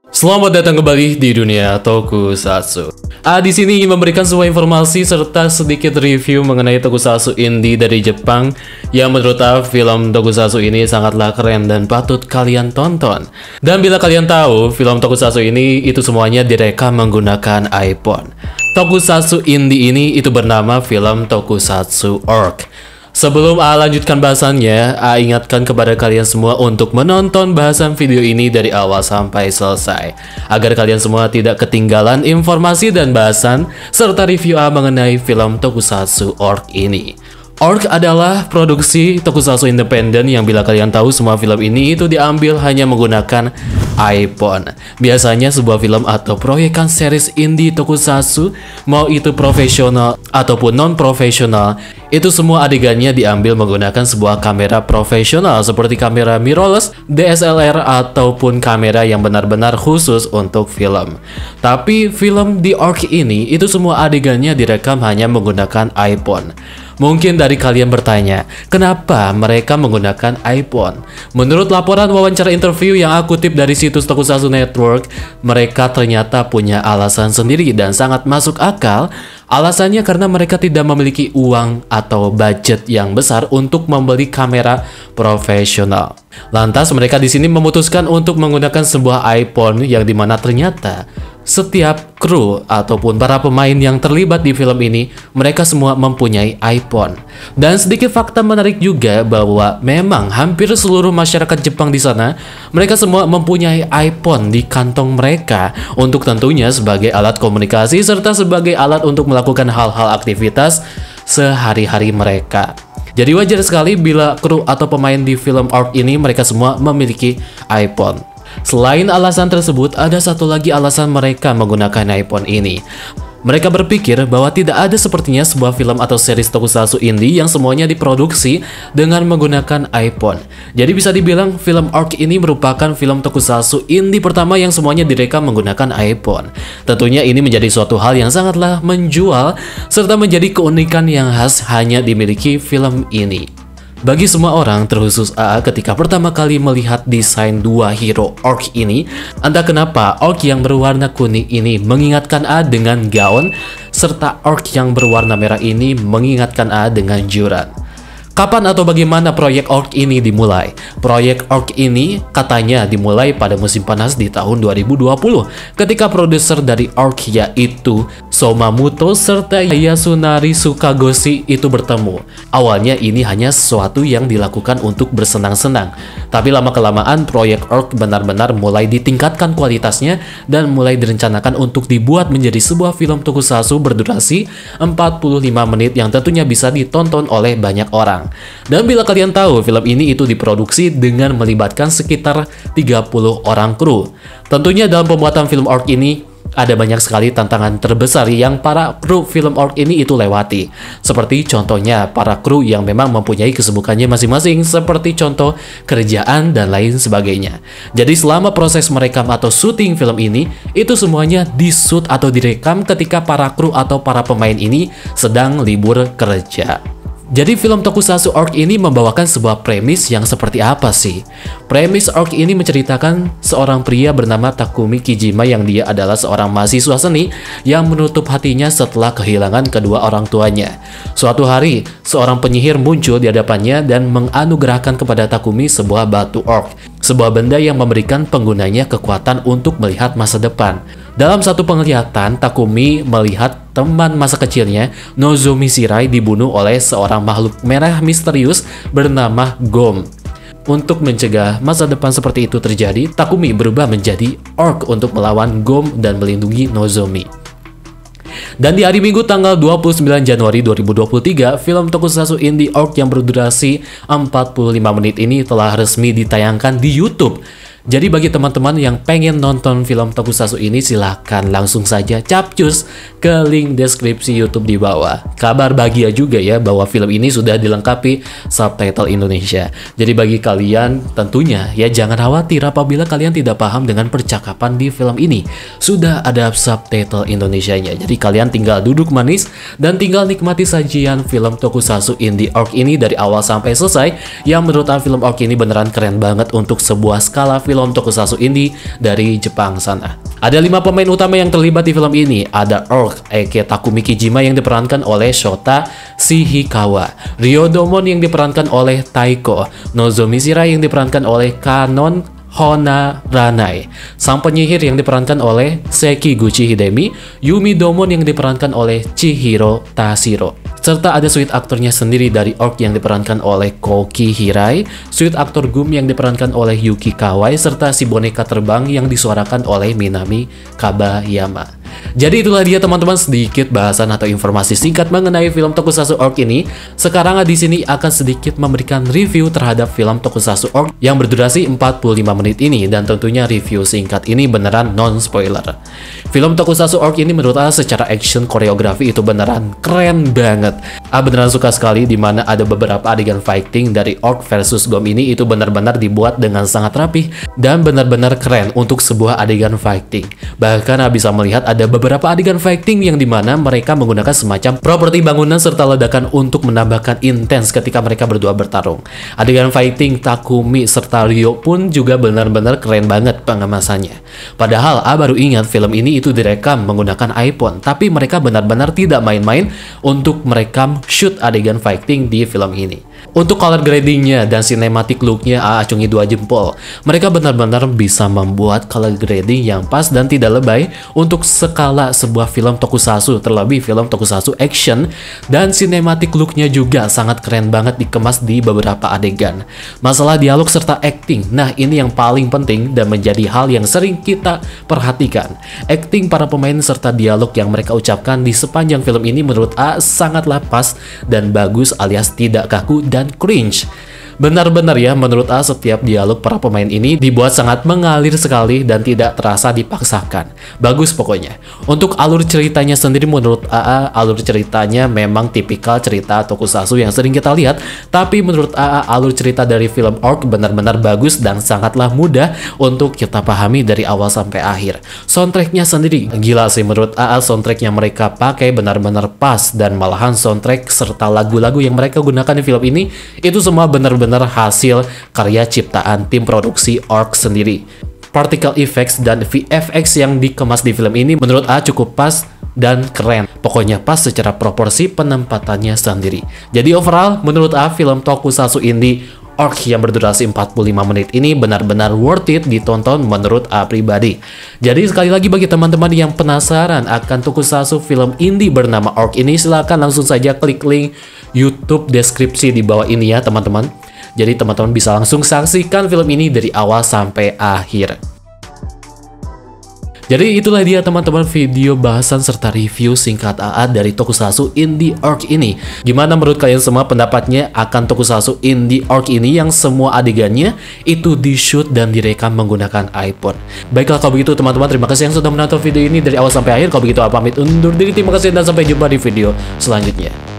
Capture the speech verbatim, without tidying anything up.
Selamat datang kembali di dunia Tokusatsu. Ah, di sini ingin memberikan sebuah informasi serta sedikit review mengenai Tokusatsu indie dari Jepang yang menurut aku film Tokusatsu ini sangatlah keren dan patut kalian tonton. Dan bila kalian tahu, film Tokusatsu ini itu semuanya direkam menggunakan iPhone. Tokusatsu indie ini itu bernama film Tokusatsu Orc. Sebelum A lanjutkan bahasannya, A ingatkan kepada kalian semua untuk menonton bahasan video ini dari awal sampai selesai, agar kalian semua tidak ketinggalan informasi dan bahasan serta review A mengenai film Tokusatsu Orc ini. Orc adalah produksi Tokusatsu independen yang bila kalian tahu semua film ini itu diambil hanya menggunakan iPhone. Biasanya sebuah film atau proyekan series indie Tokusatsu, mau itu profesional ataupun non-profesional, itu semua adegannya diambil menggunakan sebuah kamera profesional seperti kamera mirrorless, D S L R ataupun kamera yang benar-benar khusus untuk film. Tapi film di Orc ini itu semua adegannya direkam hanya menggunakan iPhone. Mungkin dari kalian bertanya, kenapa mereka menggunakan iPhone? Menurut laporan wawancara interview yang aku kutip dari situs Tokusatsu Network, mereka ternyata punya alasan sendiri dan sangat masuk akal. Alasannya karena mereka tidak memiliki uang atau budget yang besar untuk membeli kamera profesional. Lantas mereka di sini memutuskan untuk menggunakan sebuah iPhone yang dimana ternyata setiap kru ataupun para pemain yang terlibat di film ini, mereka semua mempunyai iPhone. Dan sedikit fakta menarik juga bahwa memang hampir seluruh masyarakat Jepang di sana, mereka semua mempunyai iPhone di kantong mereka untuk tentunya sebagai alat komunikasi serta sebagai alat untuk melakukan hal-hal aktivitas sehari-hari mereka. Jadi wajar sekali bila kru atau pemain di film Orc ini mereka semua memiliki iPhone. Selain alasan tersebut, ada satu lagi alasan mereka menggunakan iPhone ini. Mereka berpikir bahwa tidak ada sepertinya sebuah film atau series Tokusatsu indie yang semuanya diproduksi dengan menggunakan iPhone. Jadi bisa dibilang film Orc ini merupakan film Tokusatsu indie pertama yang semuanya direkam menggunakan iPhone. Tentunya ini menjadi suatu hal yang sangatlah menjual serta menjadi keunikan yang khas hanya dimiliki film ini. Bagi semua orang, terkhusus A A ketika pertama kali melihat desain dua hero Orc ini, entah kenapa Orc yang berwarna kuning ini mengingatkan A dengan gaun, serta Orc yang berwarna merah ini mengingatkan A dengan Juran. Kapan atau bagaimana proyek Orc ini dimulai? Proyek Orc ini katanya dimulai pada musim panas di tahun dua ribu dua puluh ketika produser dari Orc yaitu Somamoto serta Yasunari Sukagoshi itu bertemu. Awalnya ini hanya sesuatu yang dilakukan untuk bersenang-senang, tapi lama-kelamaan proyek Orc benar-benar mulai ditingkatkan kualitasnya dan mulai direncanakan untuk dibuat menjadi sebuah film Tokusatsu berdurasi empat puluh lima menit yang tentunya bisa ditonton oleh banyak orang. Dan bila kalian tahu, film ini itu diproduksi dengan melibatkan sekitar tiga puluh orang kru. Tentunya dalam pembuatan film Orc ini ada banyak sekali tantangan terbesar yang para kru film Orc ini itu lewati. Seperti contohnya para kru yang memang mempunyai kesibukannya masing-masing, seperti contoh kerjaan dan lain sebagainya. Jadi selama proses merekam atau syuting film ini, itu semuanya di-shoot atau direkam ketika para kru atau para pemain ini sedang libur kerja. Jadi film Tokusatsu Orc ini membawakan sebuah premis yang seperti apa sih? Premis Orc ini menceritakan seorang pria bernama Takumi Kijima yang dia adalah seorang mahasiswa seni yang menutup hatinya setelah kehilangan kedua orang tuanya. Suatu hari, seorang penyihir muncul di hadapannya dan menganugerahkan kepada Takumi sebuah batu Orc, sebuah benda yang memberikan penggunanya kekuatan untuk melihat masa depan. Dalam satu penglihatan, Takumi melihat teman masa kecilnya, Nozomi Shirai, dibunuh oleh seorang makhluk merah misterius bernama Gom. Untuk mencegah masa depan seperti itu terjadi, Takumi berubah menjadi Orc untuk melawan Gom dan melindungi Nozomi. Dan di hari Minggu tanggal dua puluh sembilan Januari dua ribu dua puluh tiga, film Tokusatsu indie Orc yang berdurasi empat puluh lima menit ini telah resmi ditayangkan di YouTube. Jadi bagi teman-teman yang pengen nonton film Tokusatsu ini, silahkan langsung saja capcus ke link deskripsi YouTube di bawah. Kabar bahagia juga ya bahwa film ini sudah dilengkapi subtitle Indonesia. Jadi bagi kalian tentunya ya jangan khawatir apabila kalian tidak paham dengan percakapan di film ini. Sudah ada subtitle Indonesianya. Jadi kalian tinggal duduk manis dan tinggal nikmati sajian film Tokusatsu indie Orc ini dari awal sampai selesai. Yang menurut film Orc ini beneran keren banget untuk sebuah skala film film tokusatsu indie dari Jepang sana. Ada lima pemain utama yang terlibat di film ini. Ada Orc, aka Takumi Kijima yang diperankan oleh Shota Shihikawa, Ryodomon yang diperankan oleh Taiko, Nozomi Shirai yang diperankan oleh Kanon Hona Ranai, sang penyihir yang diperankan oleh Sekiguchi Hidemi, Yumi Domon yang diperankan oleh Chihiro Tashiro. Serta ada suite aktornya sendiri dari Orc yang diperankan oleh Koki Hirai, suite aktor Gum yang diperankan oleh Yuki Kawai, serta si boneka terbang yang disuarakan oleh Minami Kabayama. Jadi itulah dia teman-teman sedikit bahasan atau informasi singkat mengenai film tokusatsu Orc ini. Sekarang di sini akan sedikit memberikan review terhadap film tokusatsu Orc yang berdurasi empat puluh lima menit ini, dan tentunya review singkat ini beneran non spoiler. Film tokusatsu Orc ini menurut A secara action koreografi itu beneran keren banget. A beneran suka sekali dimana ada beberapa adegan fighting dari Orc versus Gom ini itu benar-benar dibuat dengan sangat rapih dan benar-benar keren untuk sebuah adegan fighting. Bahkan A bisa melihat ada beberapa adegan fighting yang dimana mereka menggunakan semacam properti bangunan serta ledakan untuk menambahkan intens ketika mereka berdua bertarung. Adegan fighting Takumi serta Ryo pun juga benar-benar keren banget pengemasannya. Padahal A baru ingat film ini itu direkam menggunakan iPhone, tapi mereka benar-benar tidak main-main untuk merekam shoot adegan fighting di film ini. Untuk color gradingnya dan cinematic looknya A acungi dua jempol. Mereka benar-benar bisa membuat color grading yang pas dan tidak lebay untuk skala sebuah film tokusatsu, terlebih film tokusatsu action, dan cinematic looknya juga sangat keren banget dikemas di beberapa adegan. Masalah dialog serta acting, nah ini yang paling penting dan menjadi hal yang sering kita perhatikan. Acting para pemain serta dialog yang mereka ucapkan di sepanjang film ini menurut A sangatlah pas dan bagus alias tidak kaku dan cringe. Benar-benar ya, menurut A setiap dialog para pemain ini dibuat sangat mengalir sekali dan tidak terasa dipaksakan. Bagus pokoknya. Untuk alur ceritanya sendiri menurut A A, alur ceritanya memang tipikal cerita tokusatsu yang sering kita lihat, tapi menurut A A alur cerita dari film Orc benar-benar bagus dan sangatlah mudah untuk kita pahami dari awal sampai akhir. Soundtracknya sendiri gila sih menurut A A, soundtrack yang mereka pakai benar-benar pas, dan malahan soundtrack serta lagu-lagu yang mereka gunakan di film ini itu semua benar-benar benar hasil karya ciptaan tim produksi Orc sendiri. Particle effects dan V F X yang dikemas di film ini menurut A cukup pas dan keren. Pokoknya pas secara proporsi penempatannya sendiri. Jadi overall menurut A film tokusatsu indie Orc yang berdurasi empat puluh lima menit ini benar-benar worth it ditonton menurut A pribadi. Jadi sekali lagi bagi teman-teman yang penasaran akan tokusatsu film indie bernama Orc ini, silahkan langsung saja klik link YouTube deskripsi di bawah ini ya teman-teman. Jadi teman-teman bisa langsung saksikan film ini dari awal sampai akhir. Jadi itulah dia teman-teman video bahasan serta review singkat A A dari tokusatsu indie Orc ini. Gimana menurut kalian semua pendapatnya akan tokusatsu indie Orc ini yang semua adegannya itu di shoot dan direkam menggunakan iPhone? Baiklah kalau begitu teman-teman, terima kasih yang sudah menonton video ini dari awal sampai akhir. Kalau begitu A pamit undur diri, terima kasih dan sampai jumpa di video selanjutnya.